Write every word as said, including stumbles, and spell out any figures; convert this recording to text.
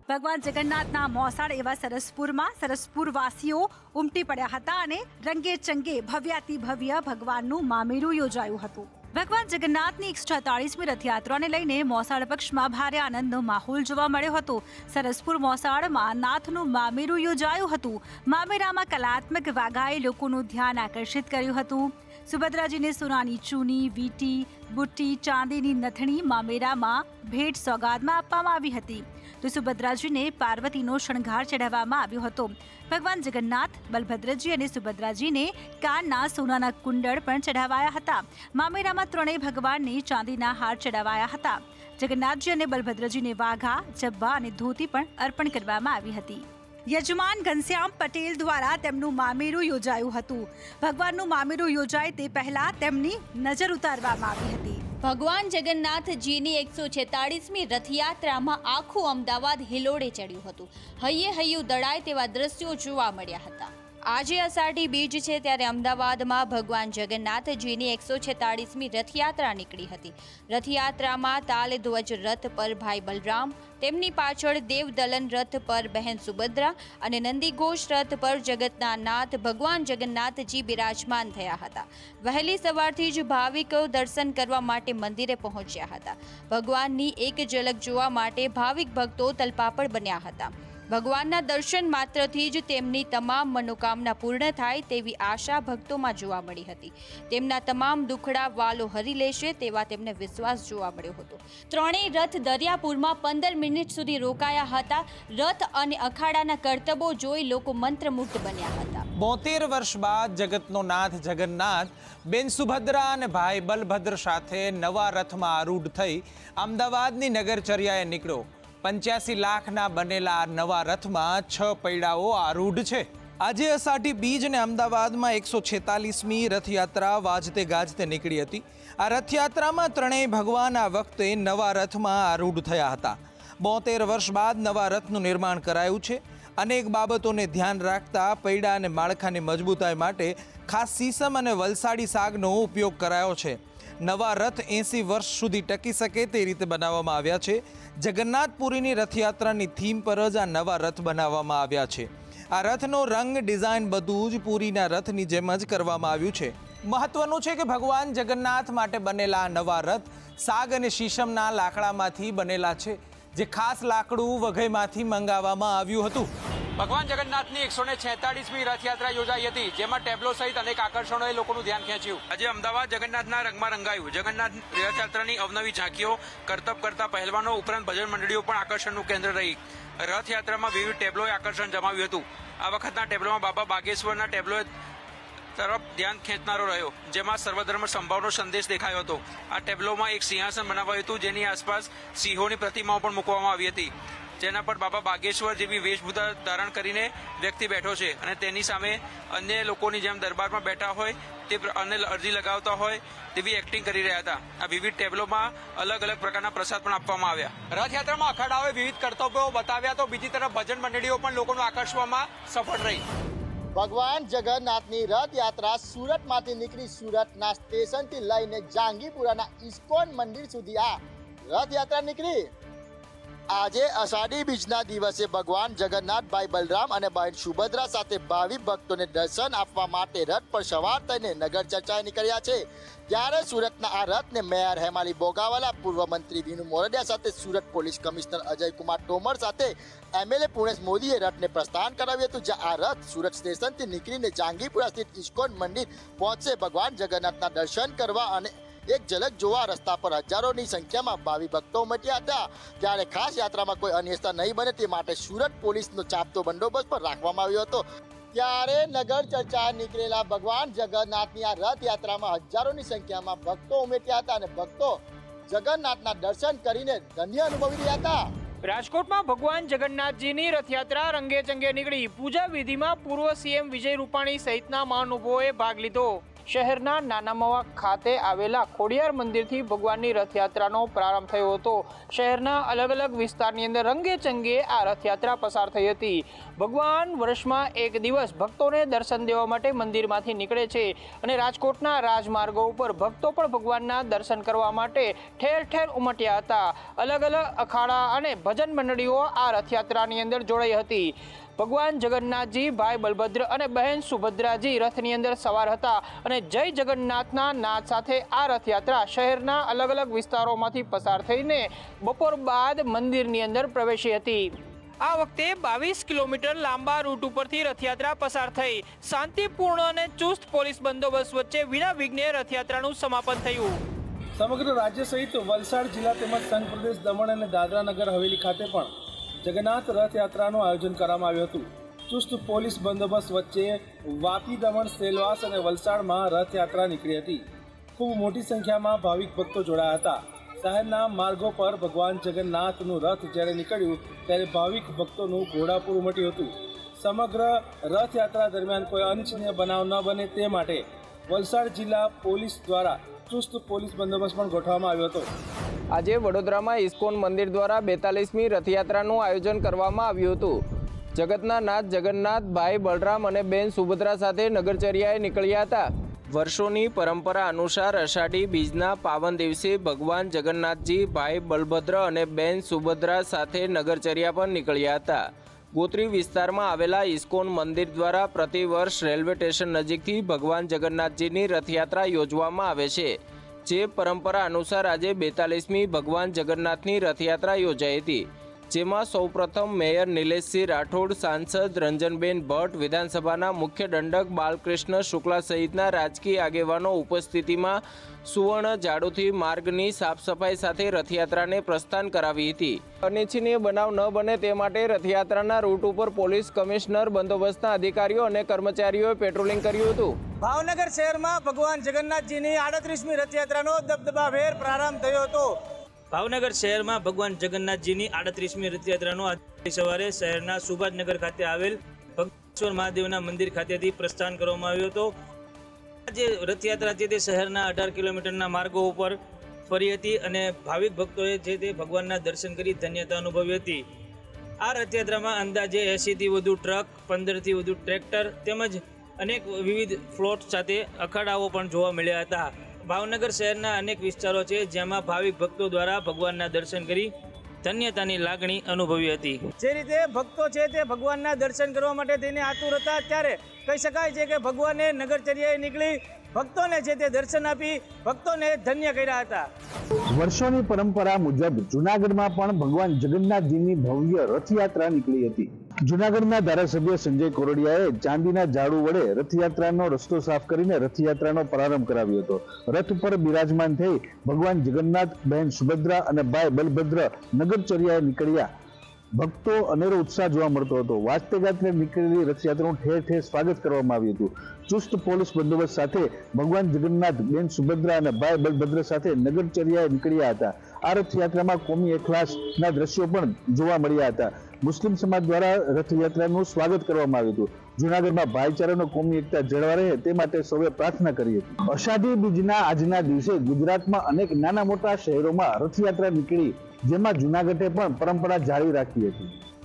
ભગવાન જગન્નાથના મોસાળ એવા સરસપુરમાં સરસપુરવાસીઓ ઉમટી પડ્યા હતા અને રંગે ચંગે ભવ્યાતિ ભવ્ય ભગવાનનું મામેરું યોજાયું હતું। ભગવાન જગન્નાથની એકસો છેતાળીસમી રથયાત્રાને લઈને મોસાળ પક્ષમાં ભારે આનંદનો માહોલ જોવા મળ્યો હતો। સરસપુર મોસાળમાં નાથનું મામેરું યોજાયું હતું। મામેરામાં કલાત્મક વાઘાએ લોકોનું ધ્યાન આકર્ષિત કર્યું હતું। સુભદ્રાજીને સોનાની ચૂની, વીટી, બુટ્ટી, ચાંદીની નથણી મામેરામાં ભેટ સોગાદમાં આપવામાં આવી હતી, તો સુભદ્રાજીને પાર્વતીનો શણગાર ચઢાવવામાં આવ્યો હતો। ભગવાન જગન્નાથ, બલભદ્રજી અને સુભદ્રાજીને કાનના સોનાના કુંડળ પણ ચઢાવાયા હતા। મામેરામાં ત્રણેય ભગવાનને ચાંદીના હાર ચઢાવાયા હતા। જગન્નાથજી અને બલભદ્રજીને વાઘા, જબ્બા અને ધોતી પણ અર્પણ કરવામાં આવી હતી। યજમાન ઘનશ્યામ પટેલ દ્વારા તેમનું મામેરું યોજાયું હતું। ભગવાનનું મામેરું યોજાય તે પહેલા તેમની નજર ઉતારવામાં આવી હતી। ભગવાન જગન્નાથજીની એકસો છેતાળીસમી રથયાત્રામાં આખું અમદાવાદ હિલોડે ચડ્યું હતું। હૈયે હૈયું દળાય તેવા દ્રશ્યો જોવા મળ્યા હતા। આજે અષાઢી બીજ છે, ત્યારે અમદાવાદમાં ભગવાન જગન્નાથજીની એકસો છેતાળીસમી રથયાત્રા નીકળી હતી। રથયાત્રામાં તાલધ્વજ રથ પર ભાઈ બલરામ, તેમની પાછળ દેવદલન રથ પર બહેન સુભદ્રા અને નંદીઘોષ રથ પર જગતના નાથ ભગવાન જગન્નાથજી બિરાજમાન થયા હતા। વહેલી સવારથી જ ભાવિકો દર્શન કરવા માટે મંદિરે પહોંચ્યા હતા। ભગવાનની એક ઝલક જોવા માટે ભાવિક ભક્તો તલપાપડ બન્યા હતા। ભગવાનના દર્શન માત્રથી જ તેમની તમામ મનોકામના પૂર્ણ થાય તેવી આશા ભક્તોમાં જોવા મળી હતી। તેમના તમામ દુખડા વાલો હરી લેશે તેવા તેમને વિશ્વાસ જોવા મળ્યો હતો। ત્રણેય રથ દરિયાપુરમાં પંદર મિનિટ સુધી રોકાયા હતા। રથ અને અખાડાના કરતબો જોઈ લોકો મંત્રમુગ્ધ બન્યા હતા। બોતેર વર્ષ બાદ જગતનો નાથ જગન્નાથ બેન સુભદ્રા અને ભાઈ બલભદ્ર સાથે નવા રથમાં આરૂઢ થઈ અમદાવાદની નગરચર્યાએ નીકળ્યો। પંચ્યાસી લાખના બનેલા નવા રથમાં છ પૈડાઓ આરૂઢ છે। આજે અષાઢી બીજ અને અમદાવાદમાં એકસો છેતાલીસમી રથયાત્રા વાજતે ગાજતે નીકળી હતી। આ રથયાત્રામાં ત્રણેય ભગવાન આ વખતે નવા રથમાં આરૂઢ થયા હતા। બોતેર વર્ષ બાદ નવા રથનું નિર્માણ કરાયું છે। અનેક બાબતોને ધ્યાન રાખતા પૈડા અને માળખાની મજબૂતાઈ માટે ખાસ સીસમ અને વલસાડી સાગનો ઉપયોગ કરાયો છે। નવા રથ એંસી વર્ષ સુધી ટકી શકે તે રીતે બનાવવામાં આવ્યા છે। જગન્નાથપુરીની રથયાત્રાની થીમ પર જ આ નવા રથ બનાવવામાં આવ્યા છે। આ રથનો રંગ, ડિઝાઇન બધું જ પુરીના રથની જેમ જ કરવામાં આવ્યું છે। મહત્વનું છે કે ભગવાન જગન્નાથ માટે બનેલા નવા રથ સાગ અને શીશમના લાકડામાંથી બનેલા છે, જે ખાસ લાકડું વઘઈમાંથી મંગાવવામાં આવ્યું હતું। ભગવાન જગન્નાથની એકસો ને છેતાળીસમી રથયાત્રા યોજાઈ હતી, જેમાં ટેબ્લો સહિત અનેક આકર્ષણોએ લોકોનું ધ્યાન ખેંચ્યું। આજે અમદાવાદ જગન્નાથના રંગમાં રંગાયું। જગન્નાથ રથયાત્રાની અવનવી ઝાંકીઓ, કરતબ કરતા પહેલવાનો ઉપરાંત ભજન મંડળીઓ પણ આકર્ષણનું કેન્દ્ર રહી। રથયાત્રામાં વિવિધ ટેબ્લોએ આકર્ષણ જમાવ્યું હતું। આ વખતના ટેબ્લોમાં બાબા બાગેશ્વરના ટેબ્લોએ તરફ ધ્યાન ખેંચનારો રહ્યો, જેમાં સર્વધર્મ સંભાવનો સંદેશ દેખાયો હતો। આ ટેબ્લોમાં એક સિંહાસન બનાવાયું હતું, જેની આસપાસ સિંહોની પ્રતિમાઓ પણ મૂકવામાં આવી હતી, જેના પર બાબા બાગેશ્વર જેવી વેશભૂષા ધારણ કરીને વ્યક્તિ બેઠો છે અને તેની સામે અન્ય લોકોની જેમ દરબારમાં બેઠા હોય તે અને અરજી લગાવતા હોય તેવી એક્ટિંગ કરી રહ્યા હતા। આ વિવિધ ટેબલોમાં અલગ અલગ પ્રકારના પ્રસાદ પણ આપવામાં આવ્યા। રથયાત્રામાં અખાડાઓએ વિવિધ કર્તવ્યો બતાવ્યા, તો બીજી તરફ ભજન મંડળીઓ પણ લોકોને આકર્ષવામાં સફળ રહી। ભગવાન જગન્નાથની રથયાત્રા સુરતમાંથી નીકળી સુરતના સ્ટેશનથી લઈને જાંગીપુરાના ઇસ્કોન મંદિર સુધી આ રથયાત્રા નીકળી। આજે અષાઢી બીજના દિવસે ભગવાન જગન્નાથ, ભાઈ બલરામ અને બહેન સુભદ્રા સાથે ભાવિક ભક્તોને દર્શન આપવા માટે રથ પર સવાર થઈને નગર ચર્ચાએ નીકળ્યા છે। ત્યારે સુરતના આ રથને મેયર હેમાલી બોગાવાલા, પૂર્વ મંત્રી વિનુ મોરડિયા સાથે સુરત પોલીસ કમિશનર અજય કુમાર તોમર સાથે એમએલએ પુણેશ મોદીએ રથને પ્રસ્થાન કરાવ્યું હતું, જ્યાં આ રથ સુરત સ્ટેશનથી નીકળીને જાંગીપુરા સ્થિત ઇસ્કોન મંદિર પહોંચશે। ભગવાન જગન્નાથના દર્શન કરવા અને એક ઝલક જોવા રસ્તા પર હજારોની સંખ્યામાં ભાવિ ભક્તો ઉમટ્યા હતા। ત્યારે ખાસ યાત્રામાં કોઈ અનિષ્ટતા નહીં બને તે માટે સુરત પોલીસનો ચાપતો બંદોબસ્ત પર રાખવામાં આવ્યો હતો। ત્યારે નગર ચર્ચા નીકળેલા ભગવાન જગન્નાથની આ રથયાત્રામાં હજારોની સંખ્યામાં ભક્તો ઉમટ્યા હતા અને ભક્તો જગન્નાથના દર્શન કરીને ધન્ય અનુભવી રહ્યા હતા। રાજકોટમાં ભગવાન જગન્નાથજીની રથયાત્રા રંગે ચંગે નીકળી। પૂજા વિધિમાં પૂર્વ સીએમ વિજય રૂપાણી સહિતના મહાનુભાવોએ ભાગ લીધો। શહેરના નાના મવા ખાતે આવેલા ખોડિયાર મંદિરથી ભગવાનની રથયાત્રાનો પ્રારંભ થયો હતો। શહેરના અલગ અલગ વિસ્તારની અંદર રંગે ચંગે આ રથયાત્રા પસાર થઈ હતી। ભગવાન વર્ષમાં એક દિવસ ભક્તોને દર્શન દેવા માટે મંદિરમાંથી નીકળે છે અને રાજકોટના રાજમાર્ગો ઉપર ભક્તો પણ ભગવાનના દર્શન કરવા માટે ઠેર ઠેર ઉમટ્યા હતા। અલગ અલગ અખાડા અને ભજન મંડળીઓ આ રથયાત્રાની અંદર જોડાઈ હતી। ભગવાન જગન્નાથજી, ભાઈ બલભદ્ર અને બહેન સુભદ્રાજી રથની અંદર સવાર હતા અને જય જગન્નાથના નાદ સાથે આ રથયાત્રા શહેરના અલગ અલગ વિસ્તારોમાંથી પસાર થઈને બપોર બાદ મંદિરની અંદર પ્રવેશી હતી। આ વખતે બાવીસ કિલોમીટર લાંબા રૂટ ઉપરથી રથયાત્રા પસાર થઈ। શાંતિપૂર્ણ અને ચુસ્ત પોલીસ બંદોબસ્ત વચ્ચે વિના વિઘ્ને રથયાત્રાનું સમાપન થયું। સમગ્ર રાજ્ય સહિત વલસાડ જિલ્લા તેમજ સંઘ પ્રદેશ દમણ અને દાદરા નગર હવેલી ખાતે પણ જગન્નાથ રથયાત્રાનું આયોજન કરવામાં આવ્યું હતું। ચુસ્ત પોલીસ બંદોબસ્ત વચ્ચે વાપી, દમણ, સેલવાસ અને વલસાડમાં રથયાત્રા નીકળી હતી। ખૂબ મોટી સંખ્યામાં ભાવિક ભક્તો જોડાયા હતા। શહેરના માર્ગો પર ભગવાન જગન્નાથનું રથ જ્યારે નીકળ્યું ત્યારે ભાવિક ભક્તોનું ઘોડાપુર ઉમટ્યું હતું। સમગ્ર રથયાત્રા દરમિયાન કોઈ અનિચ્છનીય બનાવ ન બને તે માટે વલસાડ જિલ્લા પોલીસ દ્વારા ચુસ્ત પોલીસ બંદોબસ્ત પણ ગોઠવવામાં આવ્યો હતો। આજે વડોદરામાં ઇસ્કોન મંદિર દ્વારા બેતાલીસમી રથયાત્રાનું આયોજન કરવામાં આવ્યું હતું। જગતના નાથ જગન્નાથ ભાઈ બલરામ અને બેન સુભદ્રા સાથે નગરચર્યાએ નીકળ્યા હતા। વર્ષોની પરંપરા અનુસાર અષાઢી બીજના પાવન દિવસે ભગવાન જગન્નાથજી ભાઈ બલભદ્ર અને બેન સુભદ્રા સાથે નગરચર્યા પર નીકળ્યા હતા। ગોત્રી વિસ્તારમાં આવેલા ઇસ્કોન મંદિર દ્વારા પ્રતિવર્ષ રેલવે સ્ટેશન નજીકથી ભગવાન જગન્નાથજીની રથયાત્રા યોજવામાં આવે છે। જે પરંપરા અનુસાર આજે બેતાલીસમી ભગવાન જગન્નાથની રથયાત્રા યોજાઈ હતી, જેમાં સૌપ્રથમ મેયર નિલેશસિંહ રાઠોડ, સાંસદ રંજનબેન ભટ્ટ, વિધાનસભાના મુખ્ય દંડક બાલકૃષ્ણ શુક્લા સહિતના રાજકીય આગેવાનો ઉપસ્થિતિમાં સુવર્ણ ઝાડુથી માર્ગની સાફ સફાઈ સાથે રથયાત્રાને પ્રસ્થાન કરાવી હતી। અનિચ્છનીય બનાવ ન બને તે માટે રથયાત્રાના રૂટ ઉપર પોલીસ કમિશનર, બંદોબસ્તના અધિકારીઓ અને કર્મચારીઓએ પેટ્રોલિંગ કર્યું હતું। ભાવનગર શહેરમાં ભગવાન જગન્નાથજીની આડત્રીસમી રથયાત્રાનો દબદબાભેર પ્રારંભ થયો હતો। ભાવનગર શહેરમાં ભગવાન જગન્નાથજીની આડત્રીસમી રથયાત્રાનો આજે સવારે શહેરના સુભાષનગર ખાતે આવેલ ભગવાન મહાદેવના મંદિર ખાતેથી પ્રસ્થાન કરવામાં આવ્યો હતો। આજે રથયાત્રા છે તે શહેરના અઢાર કિલોમીટરના માર્ગો ઉપર ફરી હતી અને ભાવિક ભક્તોએ જે તે ભગવાનના દર્શન કરી ધન્યતા અનુભવી હતી। આ રથયાત્રામાં અંદાજે એંસીથી વધુ ટ્રક, પંદરથી વધુ ટ્રેક્ટર તેમજ અનેક વિવિધ ફ્લોટ સાથે અખાડાઓ પણ જોવા મળ્યા હતા। ભાવનગર શહેરના અનેક વિસ્તારો છે જેમાં ભાવિક ભક્તો દ્વારા ભગવાનના દર્શન કરી ધન્યતાની લાગણી અનુભવી હતી। જે રીતે ભક્તો છે તે ભગવાનના દર્શન કરવા માટે તેને આતુર હતા, ત્યારે કહી શકાય છે કે ભગવાને નગરચર્યાએ નીકળી ભક્તોને જે તે દર્શન આપી ભક્તોને ધન્ય કર્યા હતા। વર્ષોની પરંપરા મુજબ જૂનાગઢમાં પણ ભગવાન જગન્નાથજીની ભવ્ય રથયાત્રા નીકળી હતી। જૂનાગઢના ધારાસભ્ય સંજય કોરડિયાએ ચાંદીના ઝાડુ વડે રથયાત્રાનો રસ્તો સાફ કરીને રથયાત્રાનો પ્રારંભ કરાવ્યો હતો। રથ પર બિરાજમાન થઈ ભગવાન જગન્નાથ, બહેન સુભદ્રા અને ભાઈ બલભદ્ર નગરચર્યાએ નીકળ્યા। ભક્તો અનેરો ઉત્સાહ જોવા મળતો હતો। વાજતે ગાજતે નીકળેલી રથયાત્રાનું ઠેર ઠેર સ્વાગત કરવામાં આવ્યું હતું। ચુસ્ત પોલીસ બંદોબસ્ત સાથે ભગવાન જગન્નાથ, બેન સુભદ્રા અને ભાઈ બલભદ્ર સાથે નગરચર્યાએ નીકળ્યા હતા। આ રથયાત્રામાં કોમી એખલાસના દ્રશ્યો પણ જોવા મળ્યા હતા। મુસ્લિમ સમાજ દ્વારા રથયાત્રાનું સ્વાગત કરવામાં આવ્યું હતું। જૂનાગઢમાં ભાઈચારાનો કોમી એકતા જળવાઈ રહે તે માટે સૌએ પ્રાર્થના કરી હતી। અષાઢી બીજના આજના દિવસે ગુજરાતમાં અનેક નાના મોટા શહેરોમાં રથયાત્રા નીકળી, જેમાં જૂનાગઢે પણ પરંપરા જાળવી રાખી હતી।